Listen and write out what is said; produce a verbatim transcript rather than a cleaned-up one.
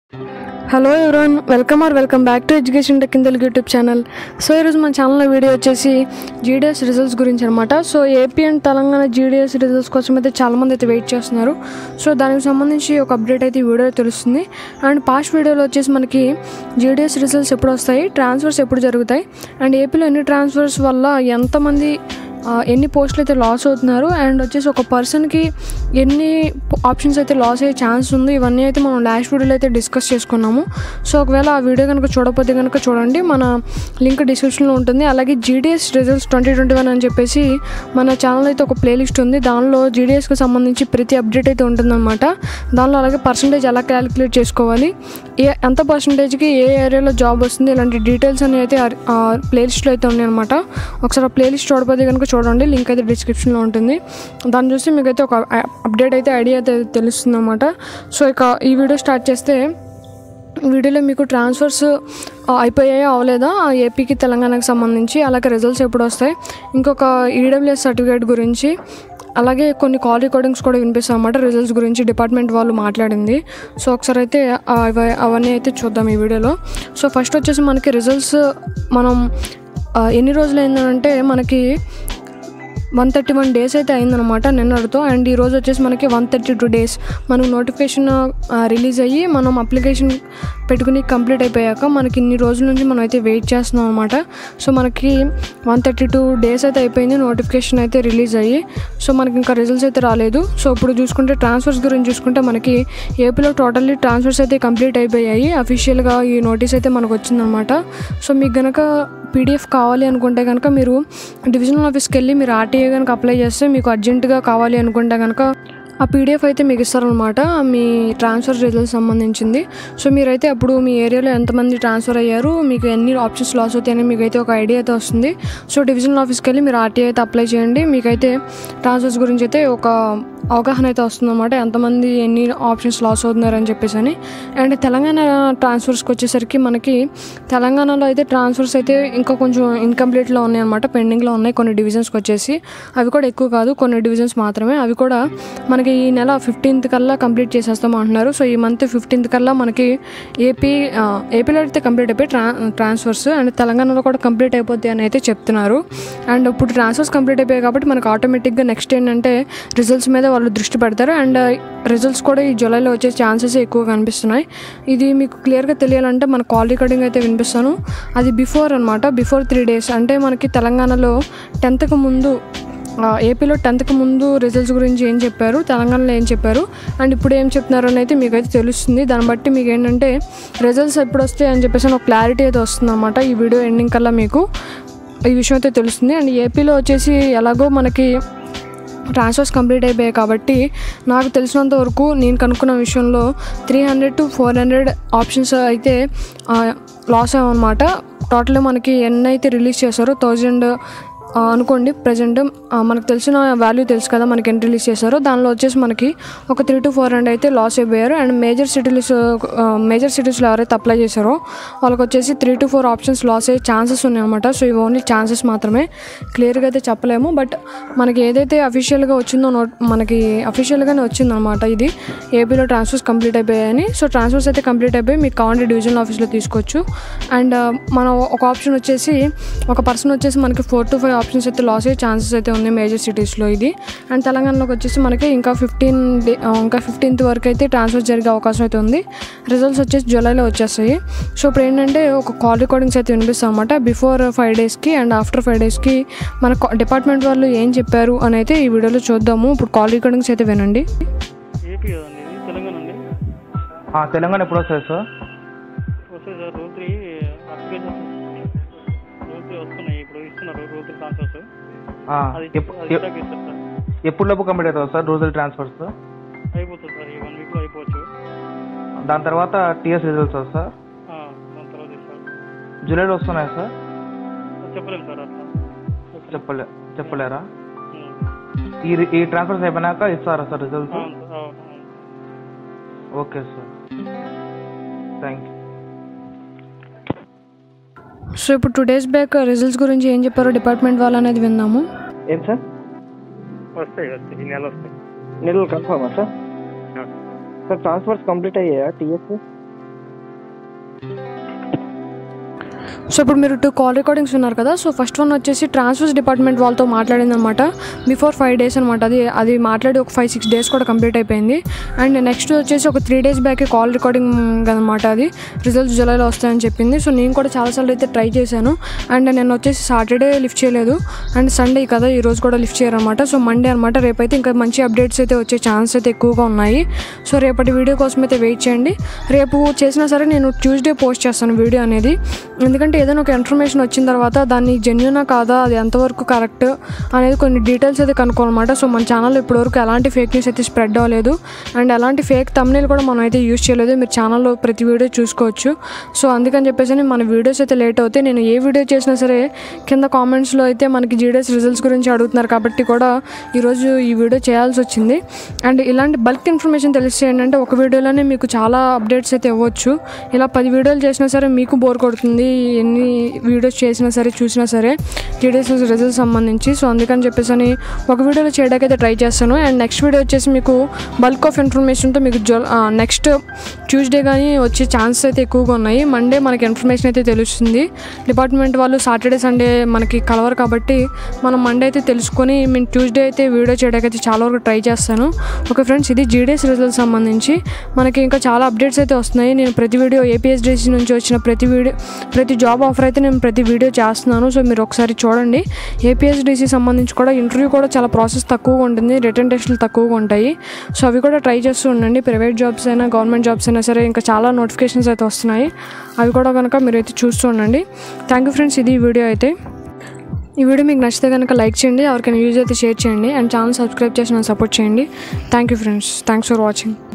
Hello everyone welcome or welcome back to education tech in Telugu YouTube channel. So ఈరోజు మన ఛానల్లో video వచ్చేసి GDS results గురించి అనమాట. So AP and Telangana GDS results కోసం అయితే చాలామంది అయితే వెయిట్ చేస్తున్నారు. సో దానికి సంబంధించి ఒక అప్డేట్ అయితే ఈ వీడియోలో తెలుస్తుంది. అండ్ పాస్ట్ వీడియోలో వచ్చేసి మనకి జీడిఎస్ రిజల్ట్స్ ఎప్పుడు వస్తాయి, ట్రాన్స్ఫర్స్ ఎప్పుడు జరుగుతాయి, అండ్ ఏపీలో ఎన్ని ట్రాన్స్ఫర్స్ వల్ల ఎంతమంది ఎన్ని పోస్టులు అయితే లాస్ అవుతున్నారు, అండ్ వచ్చేసి ఒక పర్సన్కి ఎన్ని ఆప్షన్స్ అయితే లాస్ అయ్యే ఛాన్స్ ఉంది, ఇవన్నీ అయితే మనం లాస్ట్ వీడియోలో అయితే డిస్కస్ చేసుకున్నాము. సో ఒకవేళ ఆ వీడియో కనుక చూడకపోతే కనుక చూడండి, మన లింక్ డిస్క్రిప్షన్లో ఉంటుంది. అలాగే GDS results twenty twenty one అని చెప్పేసి మన ఛానల్ అయితే ఒక ప్లేలిస్ట్ ఉంది. దానిలో జీడిఎస్కి సంబంధించి ప్రతి అప్డేట్ అయితే ఉంటుందన్నమాట. దానిలో అలాగే పర్సంటేజ్ ఎలా క్యాలిక్యులేట్ చేసుకోవాలి, ఏ ఎంత పర్సంటేజ్కి ఏ ఏరియాలో జాబ్ వస్తుంది, ఇలాంటి డీటెయిల్స్ అనేవి అయితే ప్లేలిస్ట్లో అయితే ఉన్నాయన్నమాట. ఒకసారి ఆ ప్లేలిస్ట్ చూడకపోతే కనుక చూడండి, లింక్ అయితే డిస్క్రిప్షన్లో ఉంటుంది. దాన్ని చూసి మీకైతే ఒక అప్డేట్ అయితే ఐడియా అయితే తెలుస్తుంది అన్నమాట. సో ఇక ఈ వీడియో స్టార్ట్ చేస్తే, వీడియోలో మీకు ట్రాన్స్ఫర్స్ అయిపోయాయా అవలేదా ఏపీకి తెలంగాణకి సంబంధించి, అలాగే రిజల్ట్స్ ఎప్పుడు వస్తాయి, ఇంకొక ఈడబ్ల్యూఎస్ సర్టిఫికేట్ గురించి, అలాగే కొన్ని కాల్ రికార్డింగ్స్ కూడా వినిపిస్తాయి అన్నమాట రిజల్ట్స్ గురించి డిపార్ట్మెంట్ వాళ్ళు మాట్లాడింది. సో ఒకసారి అయితే అవన్నీ అయితే చూద్దాం ఈ వీడియోలో. సో ఫస్ట్ వచ్చేసి మనకి రిజల్ట్స్ మనం ఎన్ని రోజులు అయిందంటే మనకి వన్ థర్టీ వన్ డేస్ అయితే అయిందనమాట నిన్నటితో. అండ్ ఈరోజు వచ్చేసి మనకి వన్ థర్టీ టూ డేస్ మనకు నోటిఫికేషన్ రిలీజ్ అయ్యి మనం అప్లికేషన్ పెట్టుకుని కంప్లీట్ అయిపోయాక మనకి ఇన్ని రోజుల నుంచి మనం అయితే వెయిట్ చేస్తున్నాం అనమాట. సో మనకి వన్ థర్టీ టూ డేస్ అయితే అయిపోయింది నోటిఫికేషన్ అయితే రిలీజ్ అయ్యి. సో మనకి ఇంకా రిజల్ట్స్ అయితే రాలేదు. సో ఇప్పుడు చూసుకుంటే ట్రాన్స్ఫర్స్ గురించి చూసుకుంటే మనకి ఏపీలో టోటల్లీ ట్రాన్స్ఫర్స్ అయితే కంప్లీట్ అయిపోయాయి. అఫీషియల్గా ఈ నోటీస్ అయితే మనకు వచ్చిందనమాట. సో మీకు కనుక పీడిఎఫ్ కావాలి అనుకుంటే కనుక మీరు డివిజనల్ ఆఫీస్కి వెళ్ళి మీరు ఆర్టీఏ కనుక అప్లై చేస్తే మీకు అర్జెంటుగా కావాలి అనుకుంటే కనుక ఆ పీడిఎఫ్ అయితే మీకు ఇస్తారనమాట, మీ ట్రాన్స్ఫర్ రిజల్ట్స్ సంబంధించింది. సో మీరైతే అప్పుడు మీ ఏరియాలో ఎంతమంది ట్రాన్స్ఫర్ అయ్యారు, మీకు ఎన్ని ఆప్షన్స్ లాస్ అవుతాయని మీకు అయితే ఒక ఐడియా అయితే వస్తుంది. సో డివిజనల్ ఆఫీస్కి వెళ్ళి మీరు ఆర్టీఏ అయితే అప్లై చేయండి, మీకైతే ట్రాన్స్ఫర్స్ గురించి అయితే ఒక అవగాహన అయితే వస్తుందన్నమాట, ఎంతమంది ఎన్ని ఆప్షన్స్ లాస్ అవుతున్నారని చెప్పేసి అని. అండ్ తెలంగాణ ట్రాన్స్ఫర్స్కి వచ్చేసరికి మనకి తెలంగాణలో అయితే ట్రాన్స్ఫర్స్ అయితే ఇంకా కొంచెం ఇన్కంప్లీట్లో ఉన్నాయన్నమాట, పెండింగ్లో ఉన్నాయి కొన్ని డివిజన్స్కి వచ్చేసి. అవి కూడా ఎక్కువ కాదు, కొన్ని డివిజన్స్ మాత్రమే. అవి కూడా మనకి ఈ నెల ఫిఫ్టీన్త్ కల్లా కంప్లీట్ చేసేస్తాం అంటున్నారు. సో ఈ మంత్ ఫిఫ్టీన్త్ కల్లా మనకి ఏపీ ఏపీలో అయితే కంప్లీట్ అయిపోయి ట్రా ట్రాన్స్ఫర్స్ అండ్ తెలంగాణలో కూడా కంప్లీట్ అయిపోతాయి అని అయితే చెప్తున్నారు. అండ్ ఇప్పుడు ట్రాన్స్ఫర్స్ కంప్లీట్ అయిపోయాయి కాబట్టి మనకు ఆటోమేటిక్గా నెక్స్ట్ ఏంటంటే రిజల్ట్స్ మీద వాళ్ళు దృష్టి పెడతారు. అండ్ రిజల్ట్స్ కూడా ఈ జూలైలో వచ్చే ఛాన్సెస్ ఎక్కువ కనిపిస్తున్నాయి. ఇది మీకు క్లియర్గా తెలియాలంటే మన కాల్ రికార్డింగ్ అయితే వినిపిస్తాను. అది బిఫోర్ అనమాట, బిఫోర్ త్రీ డేస్ అంటే మనకి తెలంగాణలో టెన్త్కి ముందు, ఏపీలో టెన్త్కి ముందు రిజల్ట్స్ గురించి ఏం చెప్పారు, తెలంగాణలో ఏం చెప్పారు, అండ్ ఇప్పుడు ఏం చెప్తున్నారు అని అయితే మీకైతే తెలుస్తుంది. దాన్ని బట్టి మీకు ఏంటంటే రిజల్ట్స్ ఎప్పుడు వస్తాయి అని చెప్పేసి ఒక క్లారిటీ అయితే వస్తుంది అన్నమాట. ఈ వీడియో ఎండింగ్ కల్లా మీకు ఈ విషయం అయితే తెలుస్తుంది. అండ్ ఏపీలో వచ్చేసి ఎలాగో మనకి ట్రాన్స్ఫర్స్ కంప్లీట్ అయిపోయాయి కాబట్టి నాకు తెలిసినంత వరకు నేను కనుక్కున్న విషయంలో three hundred to four hundred options అయితే లాస్ అయ్యామన్నమాట. టోటల్ మనకి ఎన్ని అయితే రిలీజ్ చేశారో థౌజండ్ అనుకోండి. ప్రజెంట్ మనకు తెలిసిన వాల్యూ తెలుసు కదా మనకి ఎన్ని రిలీజ్ చేశారో, దానిలో వచ్చేసి మనకి ఒక త్రీ టు ఫోర్ హండ్రెడ్ అయితే లాస్ అయిపోయారు. అండ్ మేజర్ సిటీస్ మేజర్ సిటీస్లో ఎవరైతే అప్లై చేశారో వాళ్ళకి వచ్చేసి three to four options loss అయ్యే ఛాన్సెస్ ఉన్నాయన్నమాట. సో ఇవి ఓన్లీ ఛాన్సెస్ మాత్రమే, క్లియర్గా అయితే చెప్పలేము. బట్ మనకి ఏదైతే అఫీషియల్గా వచ్చిందో నోట్ మనకి అఫీషియల్గానే వచ్చిందనమాట ఇది ఏపీలో ట్రాన్స్ఫర్స్ కంప్లీట్ అయిపోయాయని. సో ట్రాన్స్ఫర్స్ అయితే కంప్లీట్ అయిపోయి మీకు కావాలంటే డివిజనల్ ఆఫీస్లో తీసుకోవచ్చు. అండ్ మనం ఒక ఆప్షన్ వచ్చేసి ఒక పర్సన్ వచ్చేసి మనకి ఫోర్ టు ఫైవ్ ఆప్షన్స్ అయితే లాస్ అయ్యే ఛాన్సెస్ అయితే ఉన్నాయి మేజర్ సిటీస్లో ఇది. అండ్ తెలంగాణలోకి వచ్చేసి మనకి ఇంకా ఫిఫ్టీన్ డే ఇంకా ఫిఫ్టీన్త్ వరకు అయితే ట్రాన్స్ఫర్ జరిగే అవకాశం అయితే ఉంది. రిజల్ట్స్ వచ్చేసి జూలైలో వచ్చేస్తాయి. సో ఇప్పుడు ఏంటంటే ఒక కాల్ రికార్డింగ్స్ అయితే వినిపిస్తాం అన్నమాట బిఫోర్ ఫైవ్ డేస్కి అండ్ ఆఫ్టర్ ఫైవ్ డేస్కి మన డిపార్ట్మెంట్ వాళ్ళు ఏం చెప్పారు అని అయితే ఈ వీడియోలో చూద్దాము. ఇప్పుడు కాల్ రికార్డింగ్స్ అయితే వినండి. తెలంగాణ ఎప్పుడు వస్తుంది సార్? వస్తుంది సార్, రోజు త్రీ అప్లికేషన్స్ రోజు త్రీ వస్తున్నాయి. ఇప్పుడు ఇస్తున్నారు రోజు త్రీ ట్రాన్స్ఫర్స్. ఎప్పుడు లోపు కంప్లీట్ అవుతుంది సార్ రోజులు ట్రాన్స్ఫర్స్? అయిపోతుంది సార్, ఈ వన్ వీక్లో అయిపోవచ్చు. దాని తర్వాత టీఎస్ రిజల్ట్స్ వస్తుంది సార్? దాని తర్వాత ఇస్తారు. జూలైలో వస్తున్నాయి సార్? చెప్పలేము సార్, అట్లా చెప్పలే చెప్పలేరా? ఈ ఈ ట్రాన్స్ఫర్స్ అయిపోయినాక ఇస్తారా sir results? Okay sir, thank you. So ఇప్పుడు టూ డేస్ బ్యాక్ రిజల్ట్స్ గురించి ఏం చెప్పారో డిపార్ట్మెంట్ వాళ్ళు అనేది విందాము. ఏం సార్? వస్తాయి వస్తాయి ఈ నెల వస్తాయి. నెలలు కన్ఫర్మా సార్? సార్ ట్రాన్స్ఫర్స్ కంప్లీట్ అయ్యాయా టీఎస్? సో ఇప్పుడు మీరు టూ కాల్ రికార్డింగ్స్ ఉన్నారు కదా. సో ఫస్ట్ వన్ వచ్చేసి ట్రాన్స్ఫర్స్ డిపార్ట్మెంట్ వాళ్ళతో మాట్లాడింది అనమాట. బిఫోర్ ఫైవ్ డేస్ అనమాట. అది అది మాట్లాడి ఒక ఫైవ్ సిక్స్ డేస్ కూడా కంప్లీట్ అయిపోయింది. అండ్ నెక్స్ట్ వచ్చేసి ఒక three days back call recording అనమాట. అది రిజల్ట్స్ జూలైలో వస్తాయని చెప్పింది. సో నేను కూడా చాలాసార్లు అయితే ట్రై చేశాను. అండ్ నేను వచ్చేసి సాటర్డే లిఫ్ట్ చేయలేదు. అండ్ సండే కదా ఈరోజు కూడా లిఫ్ట్ చేయరనమాట. సో మండే అనమాట. రేపైతే ఇంకా మంచి అప్డేట్స్ అయితే వచ్చే ఛాన్స్ అయితే ఎక్కువగా ఉన్నాయి. సో రేపటి వీడియో కోసం అయితే వెయిట్ చేయండి. రేపు చేసినా సరే నేను ట్యూస్డే పోస్ట్ చేస్తాను వీడియో అనేది. ఎందుకంటే ఏదైనా ఒక ఇన్ఫర్మేషన్ వచ్చిన తర్వాత దాన్ని జెన్యూనా కాదా, అది ఎంతవరకు కరెక్ట్ అనేది కొన్ని డీటెయిల్స్ అయితే కనుక్కోవాలన్నమాట. సో మన ఛానల్లో ఇప్పటివరకు ఎలాంటి ఫేక్ న్యూస్ అయితే స్ప్రెడ్ అవ్వలేదు. అండ్ ఎలాంటి ఫేక్ థంబ్నెయిల్ కూడా మనం అయితే యూజ్ చేయలేదు. మీరు ఛానల్లో ప్రతి వీడియో చూసుకోవచ్చు. సో అందుకని చెప్పేసి మన వీడియోస్ అయితే లేట్ అవుతాయి. నేను ఏ వీడియో చేసినా సరే కింద కామెంట్స్లో అయితే మనకి జీడీఎస్ రిజల్ట్స్ గురించి అడుగుతున్నారు కాబట్టి కూడా ఈరోజు ఈ వీడియో చేయాల్సి వచ్చింది. అండ్ ఇలాంటి బల్క్ ఇన్ఫర్మేషన్ తెలిస్తే ఏంటంటే ఒక వీడియోలోనే మీకు చాలా అప్డేట్స్ అయితే ఇవ్వచ్చు. ఇలా పది వీడియోలు చేసినా సరే మీకు బోర్ కొడుతుంది ఎన్ని వీడియోస్ చేసినా సరే చూసినా సరే జీడీఎస్ రిజల్ట్స్ సంబంధించి. సో అందుకని చెప్పేసి అని ఒక వీడియోలో చేయడానికి అయితే ట్రై చేస్తాను. అండ్ నెక్స్ట్ వీడియో వచ్చేసి మీకు బల్క్ ఆఫ్ ఇన్ఫర్మేషన్తో మీకు జో నెక్స్ట్ ట్యూస్డే కానీ వచ్చే ఛాన్సెస్ అయితే ఎక్కువగా ఉన్నాయి. మండే మనకి ఇన్ఫర్మేషన్ అయితే తెలుస్తుంది. డిపార్ట్మెంట్ వాళ్ళు సాటర్డే సండే మనకి కలవరు కాబట్టి మనం మండే అయితే తెలుసుకొని మేము ట్యూస్డే అయితే వీడియో చేయడానికి అయితే చాలా వరకు ట్రై చేస్తాను. ఓకే ఫ్రెండ్స్, ఇది జీడీఎస్ రిజల్ట్స్ సంబంధించి మనకి ఇంకా చాలా అప్డేట్స్ అయితే వస్తున్నాయి. నేను ప్రతి వీడియో ఏపీఎస్డిసి నుంచి వచ్చిన ప్రతి వీడియో ప్రతి జాబ్ ఆఫర్ అయితే నేను ప్రతి వీడియో చేస్తున్నాను. సో మీరు ఒకసారి చూడండి. ఏపీఎస్డిసి సంబంధించి కూడా ఇంటర్వ్యూ కూడా చాలా ప్రాసెస్ తక్కువగా ఉంటుంది. రిటర్న్ టెస్టులు తక్కువగా ఉంటాయి. సో అవి కూడా ట్రై చేస్తూ ఉండండి. ప్రైవేట్ జాబ్స్ అయినా గవర్నమెంట్ జాబ్స్ అయినా సరే ఇంకా చాలా నోటిఫికేషన్స్ అయితే వస్తున్నాయి. అవి కూడా కనుక మీరు అయితే చూస్తూ ఉండండి. థ్యాంక్ యూ ఫ్రెండ్స్, ఇది వీడియో అయితే. ఈ వీడియో మీకు నచ్చితే కనుక లైక్ చేయండి. ఎవరికైనా యూజ్ అయితే షేర్ చేయండి. అండ్ ఛానల్ సబ్స్క్రైబ్ చేసి నన్ను సపోర్ట్ చేయండి. Thank you friends. Thanks for watching.